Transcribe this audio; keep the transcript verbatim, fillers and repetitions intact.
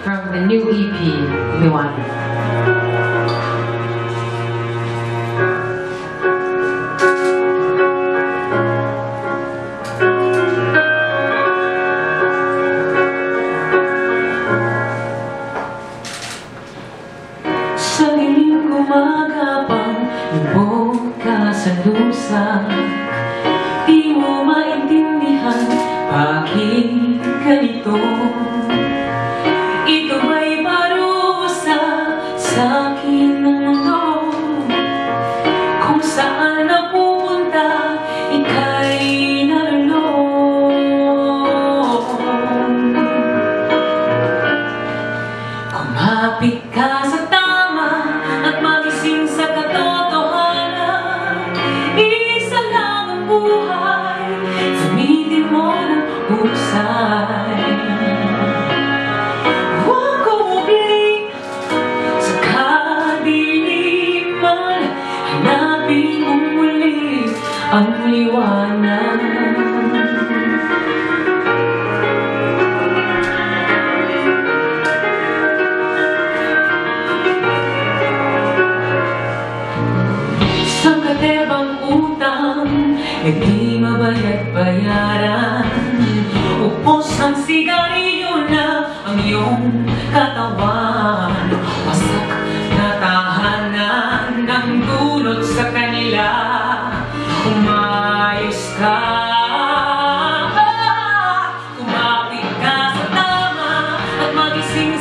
from the new E P, Liwanag. Sa'ling gumagapang lubog ka sa lusak, di mo maintindihan bakit ganito. Ito ba'y parusa sa akin ng mundo, kung saan napupunta ika'y nalulong. Kumapit ka sa at magising sa katotohanan. Isa lang ang buhay, gamitin mo ng husay. Huwag kumubli sa kadiliman, hanapin mo muli ang liwanag. Katebang utang na di mabayad-bayaran, upos ng sigarilyo na ang iyong katawan, wasak na tahanan ng dulot sa kanila. Umayos ka, kumapit ka sa tama at magising